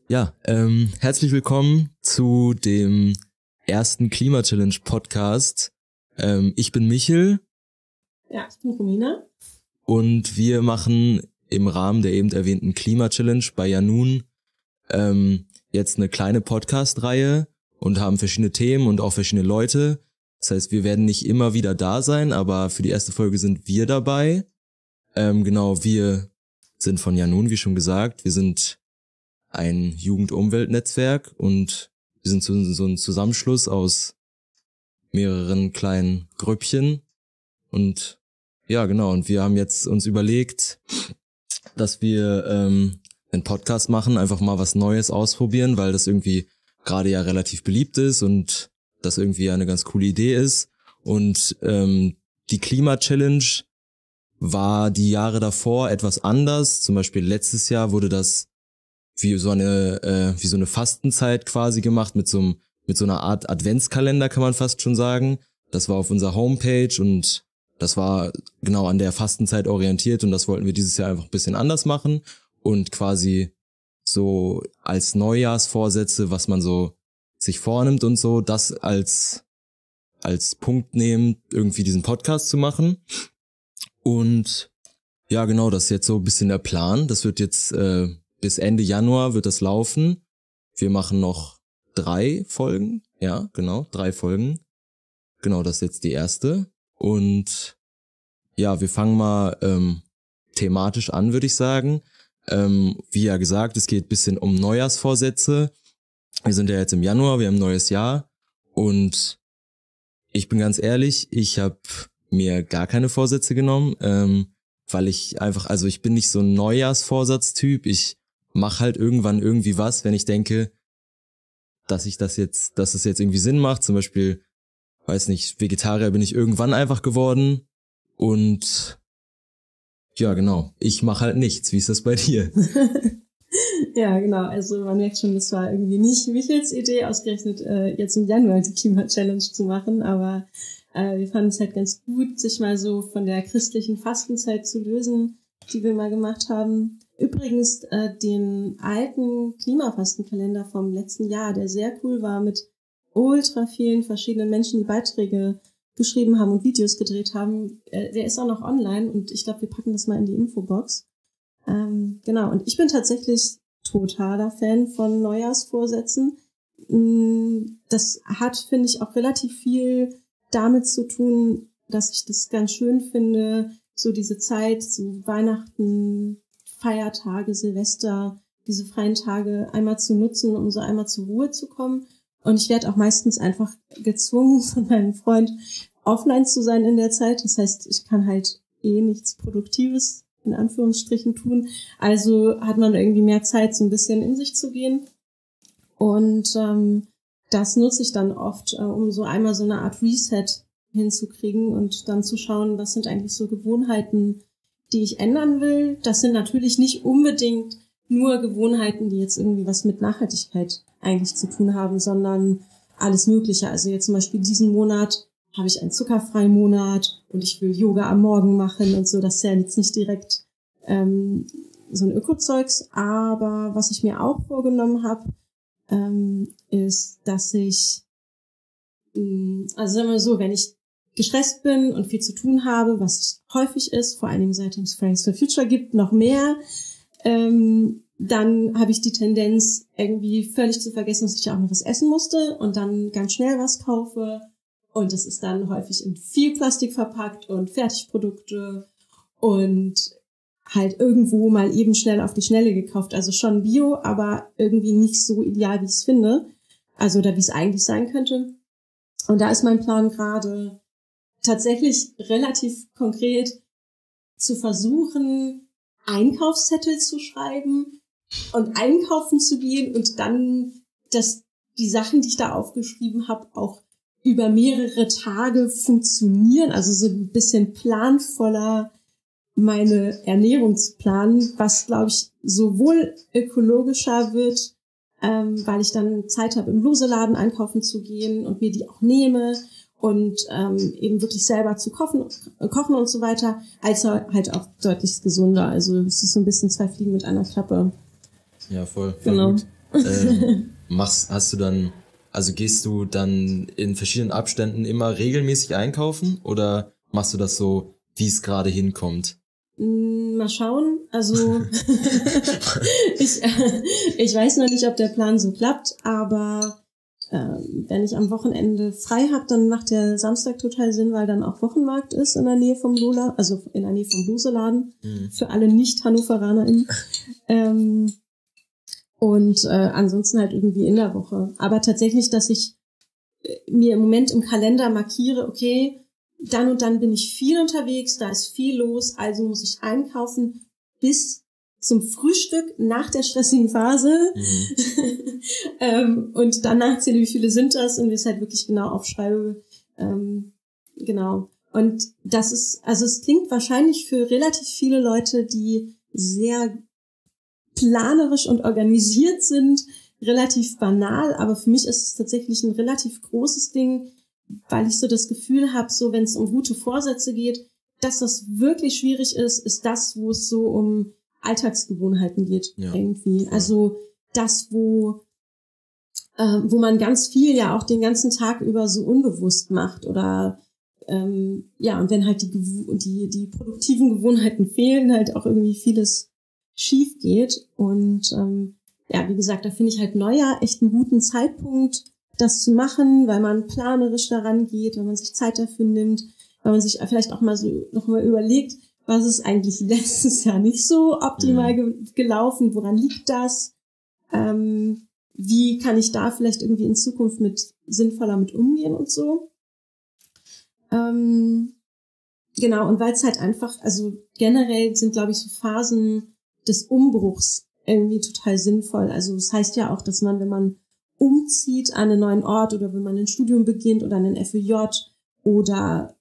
Ja, herzlich willkommen zu dem ersten Klima-Challenge-Podcast. Ich bin Michel. Ja, ich bin Romina. Und wir machen im Rahmen der eben erwähnten Klima-Challenge bei Janun jetzt eine kleine Podcast-Reihe und haben verschiedene Themen und auch verschiedene Leute. Das heißt, wir werden nicht immer wieder da sein, aber für die erste Folge sind wir dabei. Genau, wir sind von Janun, wie schon gesagt. Wir sind ein Jugend-Umwelt-Netzwerk und wir sind so ein Zusammenschluss aus mehreren kleinen Grüppchen. Und ja, genau, und wir haben jetzt uns überlegt, dass wir einen Podcast machen, einfach mal was Neues ausprobieren, weil das irgendwie gerade ja relativ beliebt ist und das irgendwie eine ganz coole Idee ist. Und die Klima-Challenge war die Jahre davor etwas anders. Zum Beispiel letztes Jahr wurde das wie so eine Fastenzeit quasi gemacht mit so einer Art Adventskalender, kann man fast schon sagen. Das war auf unserer Homepage und das war genau an der Fastenzeit orientiert und das wollten wir dieses Jahr einfach ein bisschen anders machen und quasi so als Neujahrsvorsätze, was man so sich vornimmt und so, das als Punkt nehmen, irgendwie diesen Podcast zu machen. Und ja, genau, das ist jetzt so ein bisschen der Plan. Das wird jetzt bis Ende Januar wird das laufen. Wir machen noch 3 Folgen. Ja, genau, 3 Folgen. Genau, das ist jetzt die erste. Und ja, wir fangen mal thematisch an, würde ich sagen. Wie ja gesagt, es geht ein bisschen um Neujahrsvorsätze. Wir sind ja jetzt im Januar, wir haben ein neues Jahr. Und ich bin ganz ehrlich, ich habe mir gar keine Vorsätze genommen, weil ich einfach, also ich bin nicht so ein Neujahrsvorsatztyp. Ich mache halt irgendwann irgendwie was, wenn ich denke, dass es jetzt irgendwie Sinn macht. Zum Beispiel, weiß nicht, Vegetarier bin ich irgendwann einfach geworden. Und ja, genau, ich mache halt nichts. Wie ist das bei dir? Ja, genau. Also man merkt schon, das war irgendwie nicht Michels Idee, ausgerechnet jetzt im Januar die Klima-Challenge zu machen. Aber wir fanden es halt ganz gut, sich mal so von der christlichen Fastenzeit zu lösen, die wir mal gemacht haben. Übrigens den alten Klimafastenkalender vom letzten Jahr, der sehr cool war, mit ultra vielen verschiedenen Menschen, die Beiträge geschrieben haben und Videos gedreht haben. Der ist auch noch online und ich glaube, wir packen das mal in die Infobox. Genau, und ich bin tatsächlich totaler Fan von Neujahrsvorsätzen. Das hat, finde ich, auch relativ viel damit zu tun, dass ich das ganz schön finde, so diese Zeit, so Weihnachten, Feiertage, Silvester, diese freien Tage einmal zu nutzen, um so einmal zur Ruhe zu kommen. Und ich werde auch meistens einfach gezwungen von meinem Freund, offline zu sein in der Zeit. Das heißt, ich kann halt nichts Produktives in Anführungsstrichen tun. Also hat man irgendwie mehr Zeit, so ein bisschen in sich zu gehen. Und das nutze ich dann oft, um so einmal so eine Art Reset hinzukriegen und dann zu schauen, was sind eigentlich so Gewohnheiten, die ich ändern will. Das sind natürlich nicht unbedingt nur Gewohnheiten, die jetzt irgendwie was mit Nachhaltigkeit eigentlich zu tun haben, sondern alles Mögliche. Also jetzt zum Beispiel diesen Monat habe ich einen zuckerfreien Monat und ich will Yoga am Morgen machen und so. Das ist ja jetzt nicht direkt so ein Ökozeugs. Aber was ich mir auch vorgenommen habe, ist, dass ich, also sagen wir so, wenn ich gestresst bin und viel zu tun habe, was häufig ist, vor allen Dingen seitdem es Fridays for Future gibt, noch mehr, dann habe ich die Tendenz, irgendwie völlig zu vergessen, dass ich auch noch was essen musste und dann ganz schnell was kaufe. Und das ist dann häufig in viel Plastik verpackt und Fertigprodukte und halt irgendwo mal eben schnell auf die Schnelle gekauft. Also schon Bio, aber irgendwie nicht so ideal, wie ich es finde. Also oder wie es eigentlich sein könnte. Und da ist mein Plan gerade tatsächlich relativ konkret zu versuchen, Einkaufszettel zu schreiben und einkaufen zu gehen und dann die Sachen, die ich da aufgeschrieben habe, auch über mehrere Tage funktionieren, also so ein bisschen planvoller meine Ernährung zu planen, was, glaube ich, sowohl ökologischer wird, weil ich dann Zeit habe, im Loseladen einkaufen zu gehen und mir die auch nehme und eben wirklich selber zu kochen und so weiter, als halt auch deutlich gesunder. Also es ist so ein bisschen 2 Fliegen mit einer Klappe. Ja, voll Genau. gut. Hast du dann, also gehst du dann in verschiedenen Abständen immer regelmäßig einkaufen oder machst du das so, wie es gerade hinkommt? Mal schauen. Also ich weiß noch nicht, ob der Plan so klappt, aber wenn ich am Wochenende frei habe, dann macht der Samstag total Sinn, weil dann auch Wochenmarkt ist in der Nähe vom Lola, also in der Nähe vom Bluseladen, für alle Nicht-HannoveranerInnen. Ansonsten halt irgendwie in der Woche. Aber tatsächlich, dass ich mir im Moment im Kalender markiere, okay, dann und dann bin ich viel unterwegs, da ist viel los, also muss ich einkaufen bis zum Frühstück nach der stressigen Phase. Und danach zähle, wie viele sind das und wie es halt wirklich genau aufschreibe. Genau. Und das ist, also es klingt wahrscheinlich für relativ viele Leute, die sehr planerisch und organisiert sind, relativ banal, aber für mich ist es tatsächlich ein relativ großes Ding, weil ich so das Gefühl habe, so wenn es um gute Vorsätze geht, dass das wirklich schwierig ist das, wo es so um Alltagsgewohnheiten geht, irgendwie. Ja. Also das, wo man ganz viel ja auch den ganzen Tag über so unbewusst macht oder und wenn halt die produktiven Gewohnheiten fehlen, halt auch irgendwie vieles schief geht. Und wie gesagt, da finde ich halt Neujahr echt einen guten Zeitpunkt, das zu machen, weil man planerisch daran geht, wenn man sich Zeit dafür nimmt, weil man sich vielleicht auch mal so nochmal überlegt, was ist eigentlich letztes Jahr nicht so optimal gelaufen, woran liegt das? Wie kann ich da vielleicht irgendwie in Zukunft sinnvoller mit umgehen und so? Genau, und weil es halt einfach, also generell sind, glaube ich, so Phasen des Umbruchs irgendwie total sinnvoll. Also das heißt ja auch, dass man, wenn man umzieht an einen neuen Ort oder wenn man ein Studium beginnt oder einen FÜJ oder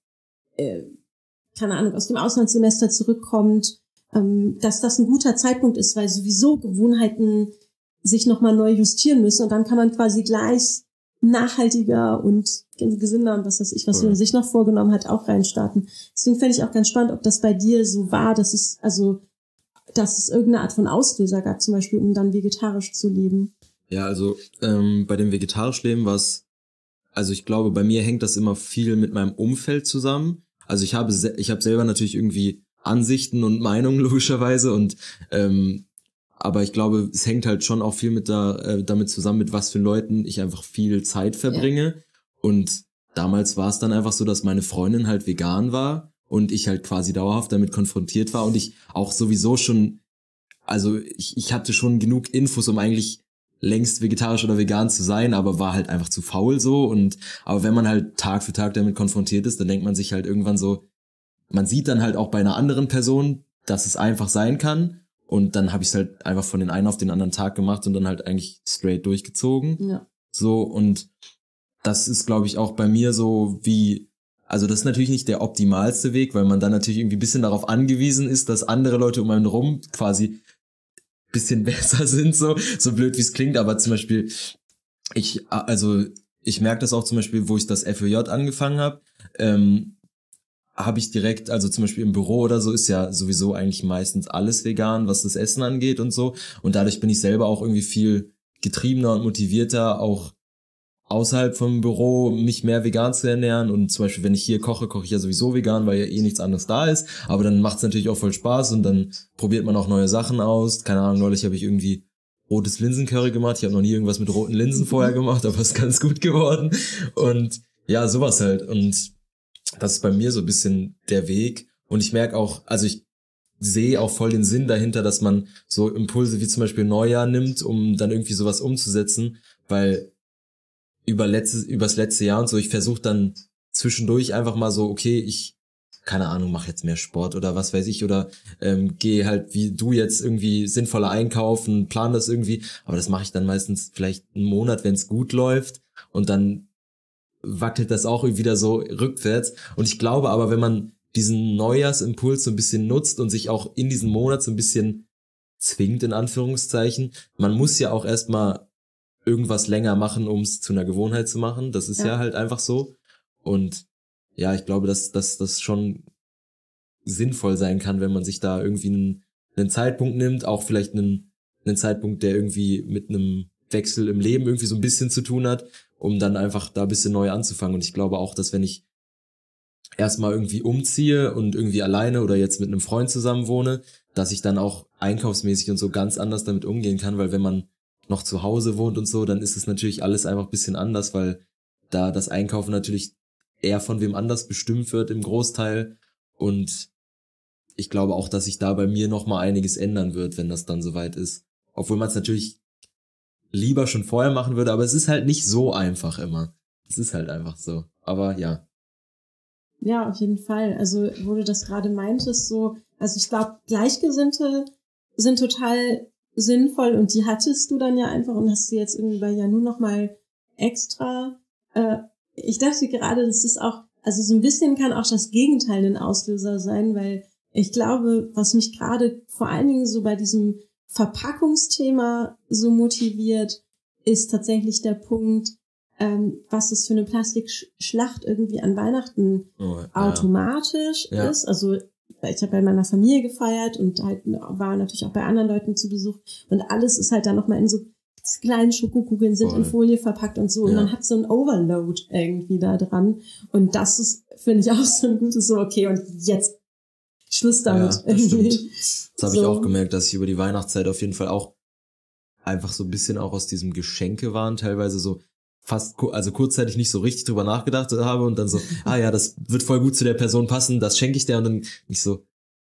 keine Ahnung, aus dem Auslandssemester zurückkommt, dass das ein guter Zeitpunkt ist, weil sowieso Gewohnheiten sich nochmal neu justieren müssen und dann kann man quasi gleich nachhaltiger und gesünder und was weiß ich, was man sich noch vorgenommen hat, auch reinstarten. Deswegen fände ich auch ganz spannend, ob das bei dir so war, dass es irgendeine Art von Auslöser gab, zum Beispiel, um dann vegetarisch zu leben. Ja, also bei dem vegetarisch Leben also ich glaube, bei mir hängt das immer viel mit meinem Umfeld zusammen. Also ich habe selber natürlich irgendwie Ansichten und Meinungen logischerweise und aber ich glaube, es hängt halt schon auch viel damit zusammen, mit was für Leuten ich einfach viel Zeit verbringe. Ja. Und damals war es dann einfach so, dass meine Freundin halt vegan war und ich halt quasi dauerhaft damit konfrontiert war und ich auch sowieso schon, also ich hatte schon genug Infos, um eigentlich längst vegetarisch oder vegan zu sein, aber war halt einfach zu faul so aber wenn man halt Tag für Tag damit konfrontiert ist, dann denkt man sich halt irgendwann so, man sieht dann halt auch bei einer anderen Person, dass es einfach sein kann und dann habe ich es halt einfach von den einen auf den anderen Tag gemacht und dann halt eigentlich straight durchgezogen. Ja. So und das ist, glaube ich, auch bei mir so also das ist natürlich nicht der optimalste Weg, weil man dann natürlich irgendwie ein bisschen darauf angewiesen ist, dass andere Leute um einen rum quasi bisschen besser sind, so blöd wie es klingt, aber zum Beispiel, ich merke das auch zum Beispiel, wo ich das FÜJ angefangen habe, habe ich direkt, also zum Beispiel im Büro oder so, ist ja sowieso eigentlich meistens alles vegan, was das Essen angeht und so. Und dadurch bin ich selber auch irgendwie viel getriebener und motivierter, auch außerhalb vom Büro mich mehr vegan zu ernähren. Und zum Beispiel, wenn ich hier koche ich ja sowieso vegan, weil ja eh nichts anderes da ist. Aber dann macht es natürlich auch voll Spaß und dann probiert man auch neue Sachen aus. Keine Ahnung, neulich habe ich irgendwie rotes Linsencurry gemacht. Ich habe noch nie irgendwas mit roten Linsen vorher gemacht, aber es ist ganz gut geworden. Und ja, sowas halt. Und das ist bei mir so ein bisschen der Weg. Und ich merke auch, also ich sehe auch voll den Sinn dahinter, dass man so Impulse wie zum Beispiel Neujahr nimmt, um dann irgendwie sowas umzusetzen, weil übers letzte Jahr und so, ich versuche dann zwischendurch einfach mal so, okay, ich, keine Ahnung, mache jetzt mehr Sport oder was weiß ich oder gehe halt wie du jetzt irgendwie sinnvoller einkaufen, plan das irgendwie, aber das mache ich dann meistens vielleicht einen Monat, wenn es gut läuft und dann wackelt das auch wieder so rückwärts und ich glaube aber, wenn man diesen Neujahrsimpuls so ein bisschen nutzt und sich auch in diesen Monat so ein bisschen zwingt, in Anführungszeichen, man muss ja auch erstmal irgendwas länger machen, um es zu einer Gewohnheit zu machen. Das ist ja halt einfach so. Und ja, ich glaube, dass das schon sinnvoll sein kann, wenn man sich da irgendwie einen Zeitpunkt nimmt, auch vielleicht einen Zeitpunkt, der irgendwie mit einem Wechsel im Leben irgendwie so ein bisschen zu tun hat, um dann einfach da ein bisschen neu anzufangen. Und ich glaube auch, dass wenn ich erstmal irgendwie umziehe und irgendwie alleine oder jetzt mit einem Freund zusammen wohne, dass ich dann auch einkaufsmäßig und so ganz anders damit umgehen kann, weil wenn man noch zu Hause wohnt und so, dann ist es natürlich alles einfach ein bisschen anders, weil da das Einkaufen natürlich eher von wem anders bestimmt wird im Großteil. Und ich glaube auch, dass sich da bei mir nochmal einiges ändern wird, wenn das dann soweit ist. Obwohl man es natürlich lieber schon vorher machen würde, aber es ist halt nicht so einfach immer. Es ist halt einfach so. Aber ja. Ja, auf jeden Fall. Also, wo du das gerade meintest, so, also ich glaube, Gleichgesinnte sind total sinnvoll und die hattest du dann ja einfach und hast du jetzt irgendwie bei Janu nochmal extra. Ich dachte gerade, das ist auch, also so ein bisschen kann auch das Gegenteil ein Auslöser sein, weil ich glaube, was mich gerade vor allen Dingen so bei diesem Verpackungsthema so motiviert, ist tatsächlich der Punkt, was es für eine Plastikschlacht irgendwie an Weihnachten automatisch ist. Also ich habe bei meiner Familie gefeiert und halt war natürlich auch bei anderen Leuten zu Besuch und alles ist halt dann nochmal in so kleinen Schokokugeln sind in Folie verpackt und so und man hat so ein Overload irgendwie da dran und das ist, finde ich, auch so ein gutes so, okay, und jetzt Schluss damit. Ja, das stimmt. Das habe ich auch gemerkt, dass ich über die Weihnachtszeit auf jeden Fall auch einfach so ein bisschen auch aus diesem Geschenkewahn teilweise so fast, also kurzzeitig nicht so richtig drüber nachgedacht habe und dann so, das wird voll gut zu der Person passen, das schenke ich der und dann nicht so,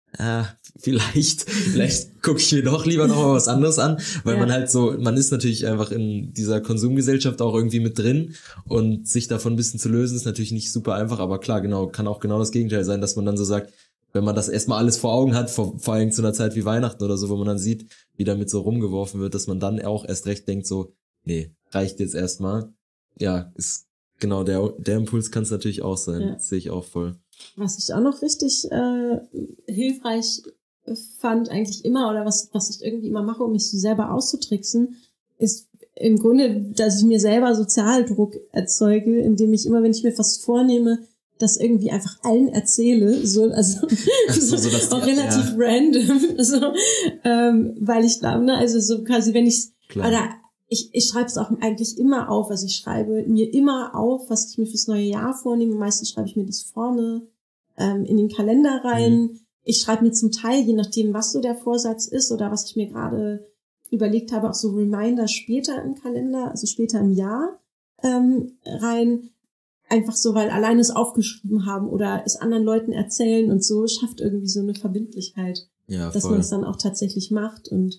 vielleicht gucke ich mir doch lieber noch mal was anderes an, weil man halt so, man ist natürlich einfach in dieser Konsumgesellschaft auch irgendwie mit drin und sich davon ein bisschen zu lösen ist natürlich nicht super einfach, aber klar, genau, kann auch genau das Gegenteil sein, dass man dann so sagt, wenn man das erstmal alles vor Augen hat, vor allem zu einer Zeit wie Weihnachten oder so, wo man dann sieht, wie damit so rumgeworfen wird, dass man dann auch erst recht denkt so, nee, reicht jetzt erstmal. Ja, ist genau der Impuls kann es natürlich auch sein. Das sehe ich auch voll. Was ich auch noch richtig hilfreich fand eigentlich immer oder was ich irgendwie immer mache, um mich so selber auszutricksen, ist im Grunde, dass ich mir selber Sozialdruck erzeuge, indem ich immer, wenn ich mir was vornehme, das irgendwie einfach allen erzähle, so auch relativ random, so, weil ich glaube, ne, also so quasi, wenn ich schreibe es auch eigentlich immer auf, also ich schreibe mir immer auf, was ich mir fürs neue Jahr vornehme, meistens schreibe ich mir das vorne in den Kalender rein, ich schreibe mir zum Teil, je nachdem, was so der Vorsatz ist oder was ich mir gerade überlegt habe, auch so Reminder später im Kalender, also später im Jahr rein, einfach so, weil alleine es aufgeschrieben haben oder es anderen Leuten erzählen und so, schafft irgendwie so eine Verbindlichkeit, dass man es dann auch tatsächlich macht und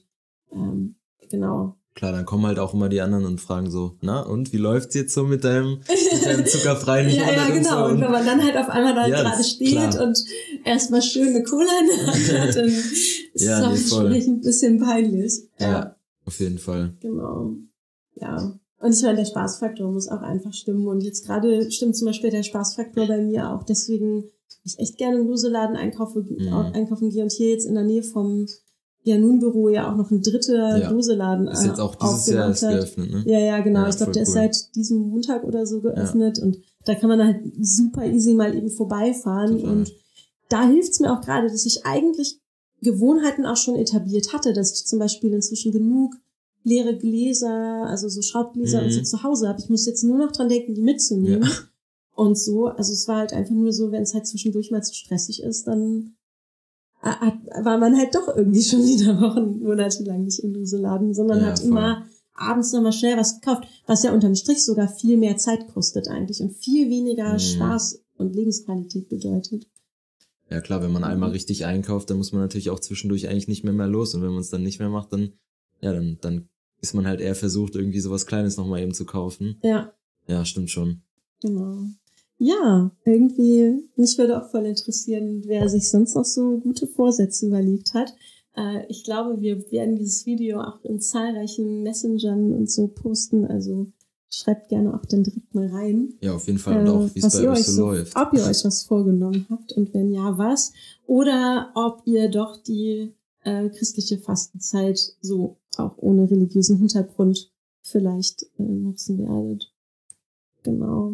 genau. Klar, dann kommen halt auch immer die anderen und fragen so, na, und wie läuft's jetzt so mit deinem zuckerfreien Monat? Ja, genau. Und wenn man dann halt auf einmal da gerade steht und erstmal schön eine Cola in der Hand hat, dann ist es auch vielleicht ein bisschen peinlich. Ja, auf jeden Fall. Genau. Ja. Und ich meine, der Spaßfaktor muss auch einfach stimmen. Und jetzt gerade stimmt zum Beispiel der Spaßfaktor bei mir auch. Deswegen ich echt gerne im Loseladen einkaufen gehe und hier jetzt in der Nähe vom Janun-Büro ja auch noch ein dritter Loseladen ist jetzt auch dieses Jahr erst geöffnet, ne? Ja, genau. Ja, ich glaube, der ist seit diesem Montag oder so geöffnet und da kann man halt super easy mal eben vorbeifahren. Total. Und da hilft's mir auch gerade, dass ich eigentlich Gewohnheiten auch schon etabliert hatte, dass ich zum Beispiel inzwischen genug leere Gläser, also so Schraubgläser und so zu Hause habe. Ich muss jetzt nur noch dran denken, die mitzunehmen. Ja. Und so, also es war halt einfach nur so, wenn es halt zwischendurch mal zu stressig ist, dann war man halt doch irgendwie schon wieder monatelang nicht im Loseladen, sondern hat immer abends nochmal schnell was gekauft, was ja unterm Strich sogar viel mehr Zeit kostet eigentlich und viel weniger Spaß und Lebensqualität bedeutet. Ja klar, wenn man einmal richtig einkauft, dann muss man natürlich auch zwischendurch eigentlich nicht mehr los und wenn man es dann nicht mehr macht, dann ist man halt eher versucht, irgendwie sowas Kleines nochmal eben zu kaufen. Ja. Ja, stimmt schon. Genau. Ja, irgendwie, mich würde auch voll interessieren, wer sich sonst noch so gute Vorsätze überlegt hat. Ich glaube, wir werden dieses Video auch in zahlreichen Messengern und so posten, also schreibt gerne auch dann direkt mal rein. Ja, auf jeden Fall und auch, wie es bei euch so läuft. Ob ihr euch was vorgenommen habt und wenn ja, was. Oder ob ihr doch die christliche Fastenzeit so auch ohne religiösen Hintergrund vielleicht nutzen werdet. Genau.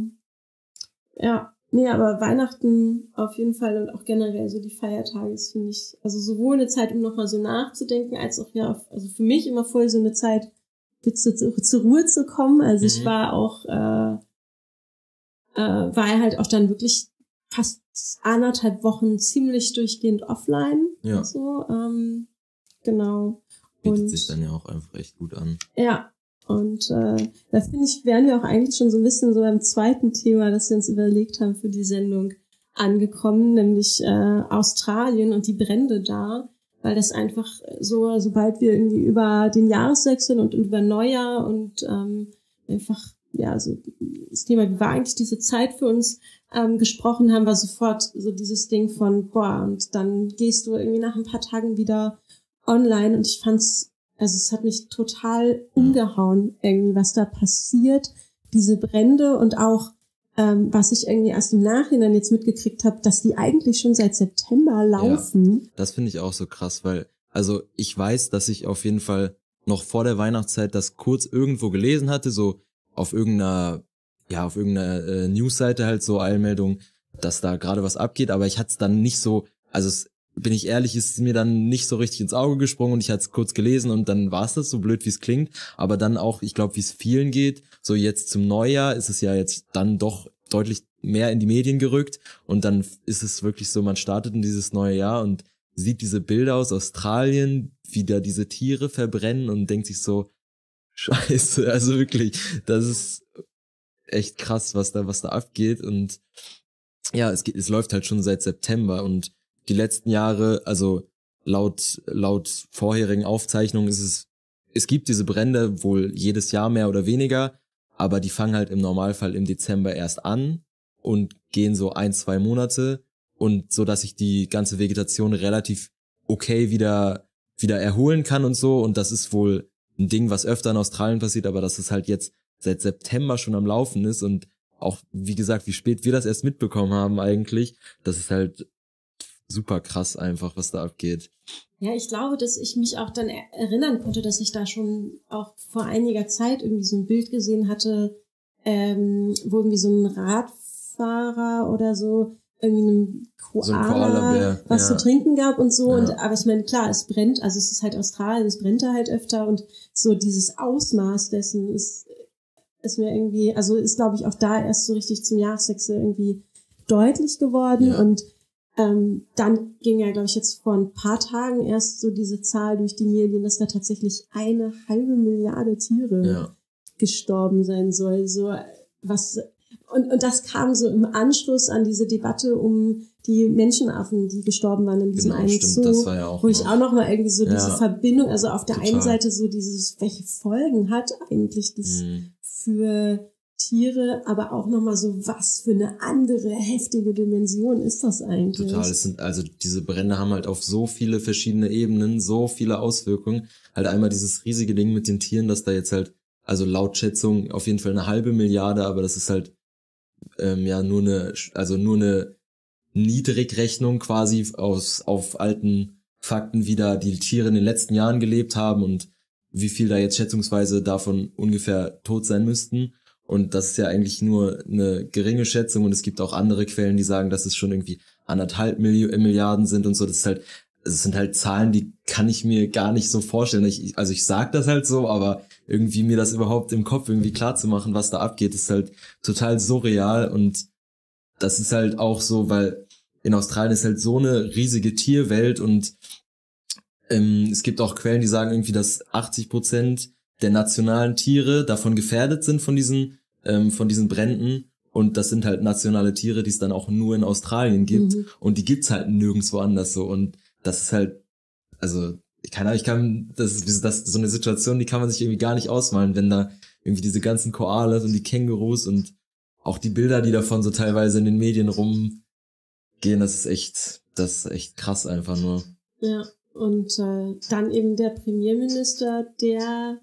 Ja, nee, aber Weihnachten auf jeden Fall und auch generell so die Feiertage ist, finde ich, also sowohl eine Zeit, um nochmal so nachzudenken, als auch also für mich immer voll so eine Zeit, zur Ruhe zu kommen. Also ich war auch, war halt auch dann wirklich fast 1,5 Wochen ziemlich durchgehend offline. Ja. So, genau. Bietet sich dann ja auch einfach echt gut an. Ja. Und da finde ich, wären wir auch eigentlich schon so ein bisschen so beim zweiten Thema, das wir uns überlegt haben für die Sendung, angekommen, nämlich Australien und die Brände da, weil das einfach so, sobald wir irgendwie über den Jahreswechsel und über Neujahr und einfach, ja, so das Thema, wie war eigentlich diese Zeit für uns, gesprochen haben, war sofort so dieses Ding von, boah, und dann gehst du irgendwie nach ein paar Tagen wieder online und ich fand's, also es hat mich total umgehauen, irgendwie, was da passiert, diese Brände und auch, was ich irgendwie erst im Nachhinein jetzt mitgekriegt habe, dass die eigentlich schon seit September laufen. Ja, das finde ich auch so krass, weil, also ich weiß, dass ich auf jeden Fall noch vor der Weihnachtszeit das kurz irgendwo gelesen hatte, so auf irgendeiner Newsseite halt so Eilmeldung, dass da gerade was abgeht, aber ich hatte es dann nicht so, also bin ich ehrlich, ist es mir dann nicht so richtig ins Auge gesprungen und ich hatte es kurz gelesen und dann war es das, so blöd wie es klingt, aber dann auch, ich glaube, wie es vielen geht, so jetzt zum Neujahr ist es ja jetzt dann doch deutlich mehr in die Medien gerückt und dann ist es wirklich so, man startet in dieses neue Jahr und sieht diese Bilder aus Australien, wie da diese Tiere verbrennen und denkt sich so, scheiße, also wirklich, das ist echt krass, was da abgeht und ja, es läuft halt schon seit September und die letzten Jahre, also laut vorherigen Aufzeichnungen es gibt diese Brände wohl jedes Jahr mehr oder weniger, aber die fangen halt im Normalfall im Dezember erst an und gehen so 1-2 Monate und so, dass sich die ganze Vegetation relativ okay wieder erholen kann und so und das ist wohl ein Ding, was öfter in Australien passiert, aber dass es halt jetzt seit September schon am Laufen ist und auch, wie gesagt, wie spät wir das erst mitbekommen haben eigentlich, das ist halt super krass einfach, was da abgeht. Ja, ich glaube, dass ich mich auch dann erinnern konnte, dass ich da schon auch vor einiger Zeit irgendwie so ein Bild gesehen hatte, wo irgendwie so ein Radfahrer oder so irgendwie einem Koala was zu trinken gab und so. Ja. Und aber ich meine, klar, es brennt, also es ist halt Australien, es brennt da halt öfter und so dieses Ausmaß dessen ist mir irgendwie, also ist, glaube ich, auch da erst so richtig zum Jahreswechsel irgendwie deutlich geworden. Ja. Und dann ging ja, glaube ich, jetzt vor ein paar Tagen erst so diese Zahl durch die Medien, dass da tatsächlich 1,5 Milliarde Tiere gestorben sein soll. So was und das kam so im Anschluss an diese Debatte um die Menschenaffen, die gestorben waren in diesem einen Zoo, das war ja auch wo ich auch noch mal irgendwie so diese Verbindung, also auf der einen Seite so dieses, welche Folgen hat eigentlich das für Tiere, aber auch nochmal so, was für eine andere heftige Dimension ist das eigentlich? Total, also diese Brände haben halt auf so viele verschiedene Ebenen, so viele Auswirkungen. Halt einmal dieses riesige Ding mit den Tieren, dass da jetzt halt, also laut Schätzung auf jeden Fall 1,5 Milliarde, aber das ist halt nur eine Niedrigrechnung quasi auf alten Fakten, wie da die Tiere in den letzten Jahren gelebt haben und wie viel da jetzt schätzungsweise davon ungefähr tot sein müssten. Und das ist ja eigentlich nur eine geringe Schätzung und es gibt auch andere Quellen, die sagen, dass es schon irgendwie 1,5 Milliarden sind und so. Das sind halt Zahlen, die kann ich mir gar nicht so vorstellen. Ich sag das halt so, aber irgendwie mir das überhaupt im Kopf irgendwie klar zu machen, was da abgeht, ist halt total surreal und das ist halt auch so, weil in Australien ist halt so eine riesige Tierwelt und es gibt auch Quellen, die sagen irgendwie, dass 80% der nationalen Tiere davon gefährdet sind von diesen Bränden und das sind halt nationale Tiere, die es dann auch nur in Australien gibt und die gibt's halt nirgendwo anders so und das ist halt, also das ist so eine Situation, die kann man sich irgendwie gar nicht ausmalen, wenn da irgendwie diese ganzen Koalas und die Kängurus und auch die Bilder, die davon so teilweise in den Medien rumgehen, das ist echt krass einfach nur. Ja, und dann eben der Premierminister, der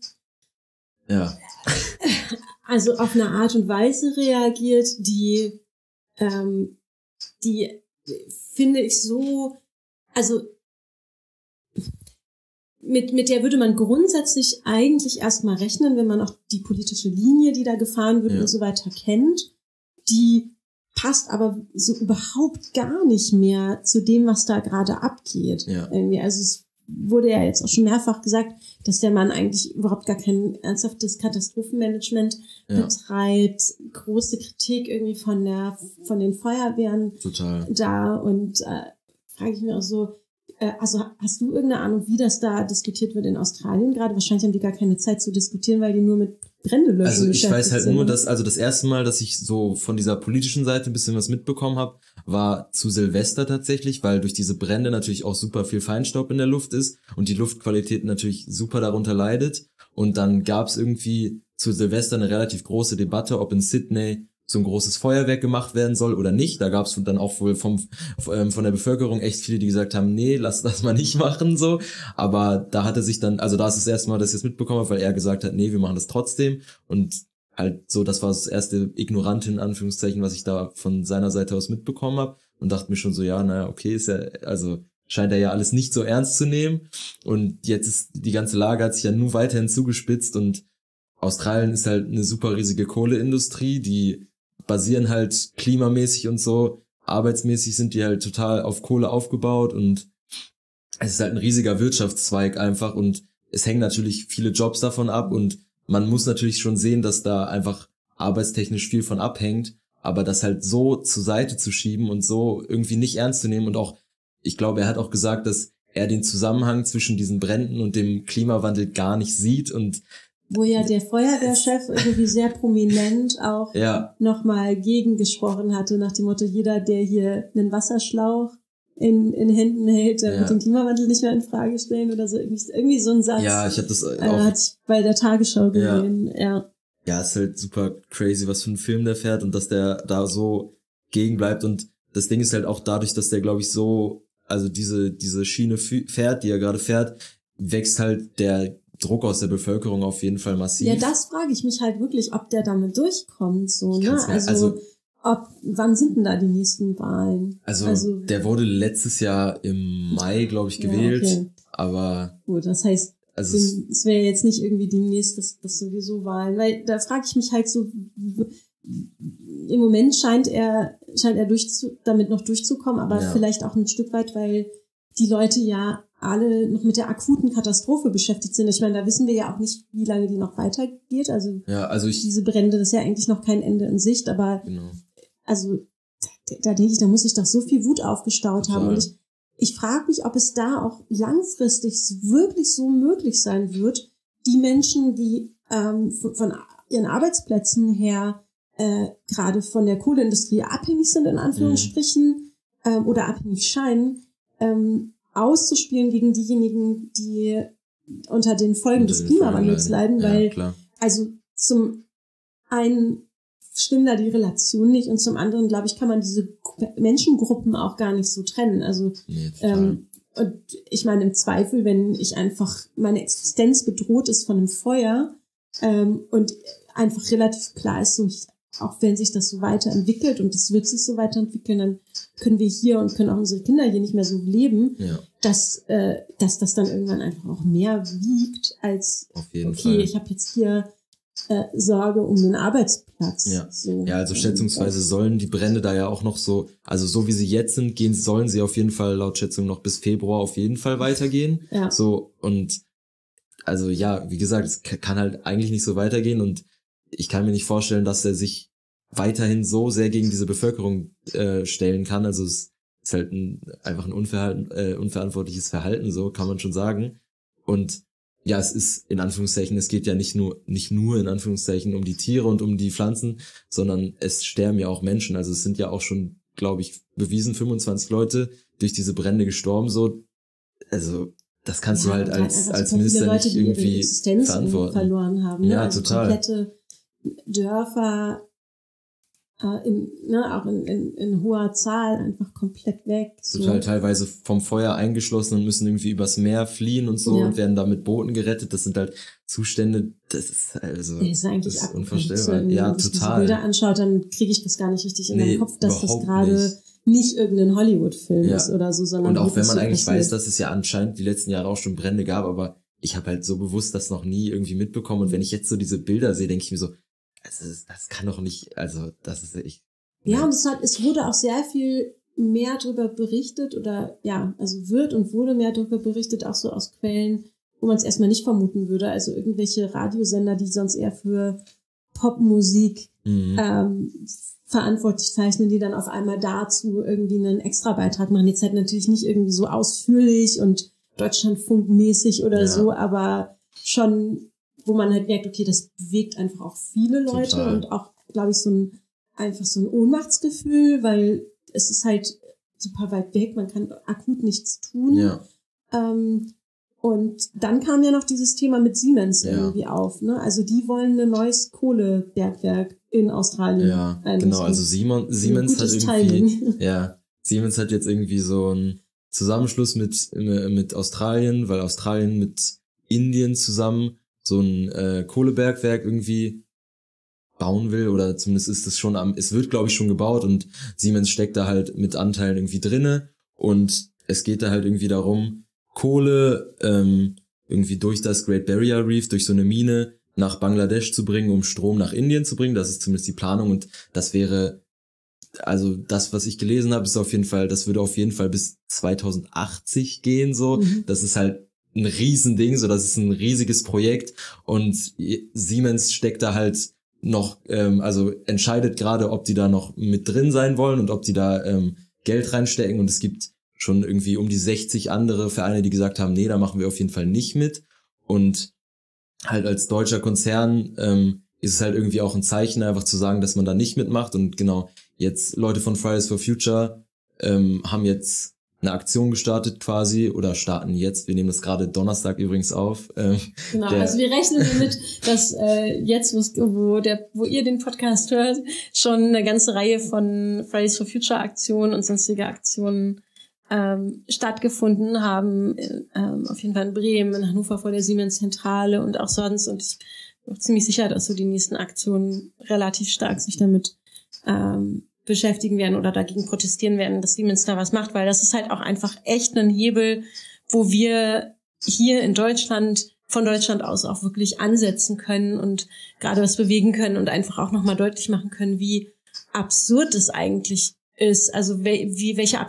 also auf eine Art und Weise reagiert, die finde ich so, also mit der würde man grundsätzlich eigentlich erstmal rechnen, wenn man auch die politische Linie, die da gefahren wird und so weiter kennt. Die passt aber so überhaupt gar nicht mehr zu dem, was da gerade abgeht. Ja. Irgendwie. Also es wurde ja jetzt auch schon mehrfach gesagt, dass der Mann eigentlich überhaupt gar kein ernsthaftes Katastrophenmanagement betreibt. Große Kritik irgendwie von den Feuerwehren Total. da und frage ich mich auch so, also hast du irgendeine Ahnung, wie das da diskutiert wird in Australien gerade? Wahrscheinlich haben die gar keine Zeit zu diskutieren, weil die nur mit Brände löschen Also ich weiß halt sind. nur, dass, also das erste Mal, dass ich so von dieser politischen Seite ein bisschen was mitbekommen habe, war zu Silvester tatsächlich, weil durch diese Brände natürlich auch super viel Feinstaub in der Luft ist und die Luftqualität natürlich super darunter leidet. Und dann gab es irgendwie zu Silvester eine relativ große Debatte, ob in Sydney so ein großes Feuerwerk gemacht werden soll oder nicht. Da gab es dann auch wohl von der Bevölkerung echt viele, die gesagt haben, nee, lass das mal nicht machen, so. Aber da hat er sich dann, also da ist das erste Mal, dass ich es mitbekommen habe, weil er gesagt hat, nee, wir machen das trotzdem. Und halt so, das war das erste Ignorante in Anführungszeichen, was ich da von seiner Seite aus mitbekommen habe. Und dachte mir schon so, ja, naja, okay, ist ja, also scheint er ja alles nicht so ernst zu nehmen. Und jetzt ist die ganze Lage hat sich ja nur weiterhin zugespitzt und Australien ist halt eine super riesige Kohleindustrie, die basieren halt klimamäßig und so, arbeitsmäßig sind die halt total auf Kohle aufgebaut und es ist halt ein riesiger Wirtschaftszweig einfach und es hängen natürlich viele Jobs davon ab und man muss natürlich schon sehen, dass da einfach arbeitstechnisch viel von abhängt, aber das halt so zur Seite zu schieben und so irgendwie nicht ernst zu nehmen und auch, ich glaube, er hat auch gesagt, dass er den Zusammenhang zwischen diesen Bränden und dem Klimawandel gar nicht sieht und wo ja der Feuerwehrchef irgendwie sehr prominent auch nochmal gegengesprochen hatte, nach dem Motto, jeder, der hier einen Wasserschlauch in Händen hält, der wird den Klimawandel nicht mehr in Frage stellen oder so. Irgendwie so ein Satz. Ja, ich habe das auch. Hatte ich bei der Tagesschau gesehen, ja. Ja, ist halt super crazy, was für ein Film der fährt und dass der da so gegen bleibt und das Ding ist halt auch dadurch, dass der, glaube ich, so, also diese Schiene fährt, die er gerade fährt, wächst halt der Druck aus der Bevölkerung auf jeden Fall massiv. Ja, das frage ich mich halt wirklich, ob der damit durchkommt, so, ne? Wann sind denn da die nächsten Wahlen? Also der wurde letztes Jahr im Mai, glaube ich, gewählt, okay. Aber gut, das heißt, es wäre jetzt nicht irgendwie demnächst das sowieso Wahlen, weil da frage ich mich halt so, im Moment scheint er damit noch durchzukommen, aber vielleicht auch ein Stück weit, weil die Leute ja alle noch mit der akuten Katastrophe beschäftigt sind. Ich meine, da wissen wir ja auch nicht, wie lange die noch weitergeht. Also diese Brände, das ist ja eigentlich noch kein Ende in Sicht, aber also da denke ich, da muss sich doch so viel Wut aufgestaut haben. Und ich frage mich, ob es da auch langfristig wirklich so möglich sein wird, die Menschen, die von ihren Arbeitsplätzen her gerade von der Kohleindustrie abhängig sind, in Anführungsstrichen, oder abhängig scheinen, auszuspielen gegen diejenigen, die unter den Folgen des Klimawandels leiden, weil also zum einen stimmen da die Relationen nicht und zum anderen, glaube ich, kann man diese Menschengruppen auch gar nicht so trennen. Also und ich meine, im Zweifel, wenn ich einfach meine Existenz bedroht ist von einem Feuer und einfach relativ klar ist, so auch wenn sich das so weiterentwickelt und es wird sich so weiterentwickeln, dann können wir hier und können auch unsere Kinder hier nicht mehr so leben, dass das dann irgendwann einfach auch mehr wiegt als, auf jeden Fall. Ich habe jetzt hier Sorge um den Arbeitsplatz. Ja. Also schätzungsweise sollen die Brände da ja auch noch so, also so wie sie jetzt sind, sollen sie auf jeden Fall laut Schätzung noch bis Februar auf jeden Fall weitergehen. Ja. So, und also ja, wie gesagt, es kann halt eigentlich nicht so weitergehen und ich kann mir nicht vorstellen, dass er sich weiterhin so sehr gegen diese Bevölkerung stellen kann. Also es ist halt einfach ein unverantwortliches Verhalten, so kann man schon sagen. Und ja, es ist in Anführungszeichen, es geht ja nicht nur in Anführungszeichen um die Tiere und um die Pflanzen, sondern es sterben ja auch Menschen. Also es sind ja auch schon, glaube ich, bewiesen 25 Leute durch diese Brände gestorben. So, also das kannst du halt als Minister Leute, nicht irgendwie die ihre Existenz verantworten. Verloren haben. Ne? Ja, also total. Komplette Dörfer auch in hoher Zahl einfach komplett weg. So. Total teilweise vom Feuer eingeschlossen und müssen irgendwie übers Meer fliehen und so und werden da mit Booten gerettet. Das sind halt Zustände, das ist eigentlich das ist unvorstellbar. Ja, wenn man sich total. diese Bilder anschaut, dann kriege ich das gar nicht richtig in meinen Kopf, dass das gerade nicht irgendein Hollywood-Film ist oder so, sondern und auch wenn man eigentlich weiß, dass es ja anscheinend die letzten Jahre auch schon Brände gab, aber ich habe halt so bewusst das noch nie irgendwie mitbekommen und wenn ich jetzt so diese Bilder sehe, denke ich mir so, das kann doch nicht, also das ist echt. Ja, und es wurde auch sehr viel mehr darüber berichtet oder ja, also wird und wurde mehr darüber berichtet, auch so aus Quellen, wo man es erstmal nicht vermuten würde. Also irgendwelche Radiosender, die sonst eher für Popmusik verantwortlich zeichnen, die dann auf einmal dazu irgendwie einen extra Beitrag machen. Jetzt halt natürlich nicht irgendwie so ausführlich und Deutschlandfunkmäßig oder so, aber schon, wo man halt merkt, okay, das bewegt einfach auch viele Leute. Total. Und auch, glaube ich, einfach so ein Ohnmachtsgefühl, weil es ist halt super weit weg, man kann akut nichts tun. Ja. Und dann kam ja noch dieses Thema mit Siemens irgendwie auf, ne? Also die wollen ein neues Kohlebergwerk in Australien. Ja, genau, also Siemens hat irgendwie, Siemens hat jetzt irgendwie so einen Zusammenschluss mit Australien, weil Australien mit Indien zusammen so ein Kohlebergwerk irgendwie bauen will, oder zumindest ist es es wird, glaube ich, schon gebaut, und Siemens steckt da halt mit Anteilen irgendwie drinne, und es geht da halt irgendwie darum, Kohle irgendwie durch das Great Barrier Reef, durch so eine Mine nach Bangladesch zu bringen, um Strom nach Indien zu bringen. Das ist zumindest die Planung, und das wäre, also das, was ich gelesen habe, ist auf jeden Fall, das würde auf jeden Fall bis 2080 gehen, so. Das ist halt ein Riesending, so, das ist ein riesiges Projekt, und Siemens steckt da halt noch, also entscheidet gerade, ob die da noch mit drin sein wollen und ob die da Geld reinstecken, und es gibt schon irgendwie um die 60 andere Vereine, die gesagt haben, nee, da machen wir auf jeden Fall nicht mit. Und halt als deutscher Konzern ist es halt irgendwie auch ein Zeichen, einfach zu sagen, dass man da nicht mitmacht. Und genau, jetzt Leute von Fridays for Future haben jetzt eine Aktion gestartet quasi, oder starten jetzt. Wir nehmen das gerade Donnerstag übrigens auf. Genau, also wir rechnen damit, dass jetzt, wo ihr den Podcast hört, schon eine ganze Reihe von Fridays for Future Aktionen und sonstige Aktionen stattgefunden haben, auf jeden Fall in Bremen, in Hannover vor der Siemens-Zentrale und auch sonst. Und ich bin auch ziemlich sicher, dass so die nächsten Aktionen relativ stark sich damit beschäftigen werden oder dagegen protestieren werden, dass Siemens da was macht, weil das ist halt auch einfach echt ein Hebel, wo wir hier in Deutschland, von Deutschland aus auch wirklich ansetzen können und gerade was bewegen können und einfach auch nochmal deutlich machen können, wie absurd es eigentlich ist, also welche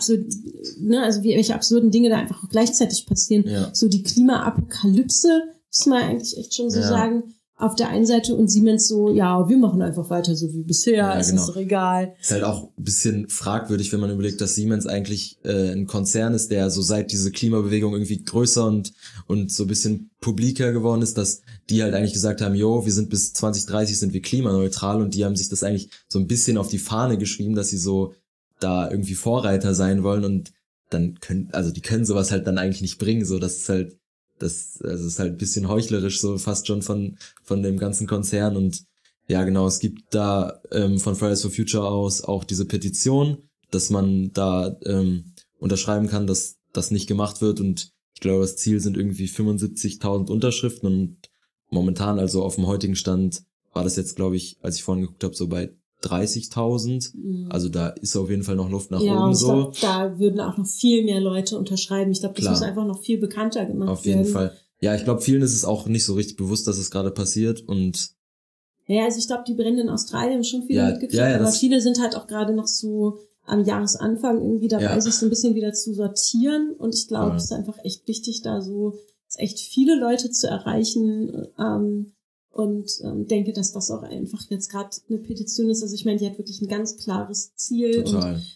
absurden Dinge da einfach auch gleichzeitig passieren. Ja. So die Klimaapokalypse, muss man eigentlich echt schon so sagen, auf der einen Seite, und Siemens so, ja, wir machen einfach weiter so wie bisher, ist doch egal. Ist halt auch ein bisschen fragwürdig, wenn man überlegt, dass Siemens eigentlich ein Konzern ist, der so seit diese Klimabewegung irgendwie größer und so ein bisschen publiker geworden ist, dass die halt eigentlich gesagt haben, wir sind bis 2030 sind wir klimaneutral, und die haben sich das eigentlich so ein bisschen auf die Fahne geschrieben, dass sie so da irgendwie Vorreiter sein wollen, und dann die können sowas halt dann eigentlich nicht bringen, so, das ist halt ein bisschen heuchlerisch, so fast schon von dem ganzen Konzern. Und ja, genau, es gibt da von Fridays for Future aus auch diese Petition, dass man da unterschreiben kann, dass das nicht gemacht wird, und ich glaube, das Ziel sind irgendwie 75.000 Unterschriften, und momentan, also auf dem heutigen Stand, war das jetzt, glaube ich, als ich vorhin geguckt habe, so bei 30.000. Also da ist auf jeden Fall noch Luft nach oben, so. Ja, ich glaube, da würden auch noch viel mehr Leute unterschreiben. Ich glaube, das muss einfach noch viel bekannter gemacht werden. Auf jeden Fall. Ja, ich glaube, vielen ist es auch nicht so richtig bewusst, dass es gerade passiert, und ja, also ich glaube, die Brände in Australien haben schon viele mitgekriegt, aber viele sind halt auch gerade noch so am Jahresanfang irgendwie dabei, sich so ein bisschen wieder zu sortieren, und ich glaube, es ist einfach echt wichtig, da so echt viele Leute zu erreichen, und denke, dass das auch einfach jetzt gerade eine Petition ist. Also ich meine, die hat wirklich ein ganz klares Ziel. Total. Und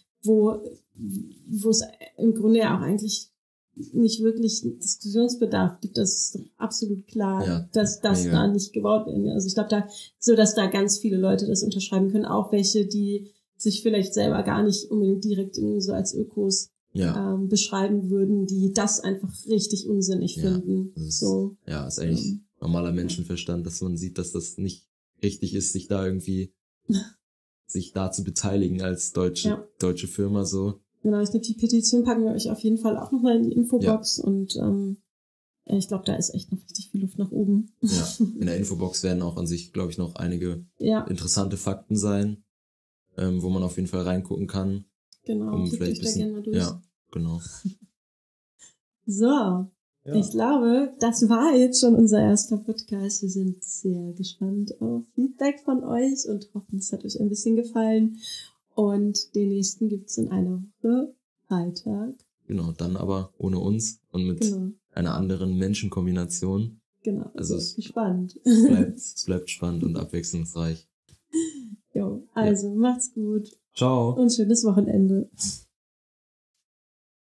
wo es im Grunde ja auch eigentlich nicht wirklich Diskussionsbedarf gibt. Das ist doch absolut klar, dass das da nicht gebaut werden. Also ich glaube, dass da ganz viele Leute das unterschreiben können, auch welche, die sich vielleicht selber gar nicht unbedingt direkt irgendwie so als Ökos beschreiben würden, die das einfach richtig unsinnig finden. Ist eigentlich normaler Menschenverstand, dass man sieht, dass das nicht richtig ist, sich da zu beteiligen als deutsche Firma, so. Genau, ich glaube, die Petition packen wir euch auf jeden Fall auch nochmal in die Infobox, und ich glaube, da ist echt noch richtig viel Luft nach oben. Ja, in der Infobox werden auch an sich, glaube ich, noch einige interessante Fakten sein, wo man auf jeden Fall reingucken kann. Genau, um vielleicht da gerne mal durch. Ja, genau. So. Ja. Ich glaube, das war jetzt schon unser erster Podcast. Wir sind sehr gespannt auf Feedback von euch und hoffen, es hat euch ein bisschen gefallen. Und den nächsten gibt's in einer Woche, Freitag. Genau, dann aber ohne uns und mit einer anderen Menschenkombination. Genau, also es ist gespannt. Es bleibt spannend und abwechslungsreich. Jo, also macht's gut. Ciao. Und schönes Wochenende.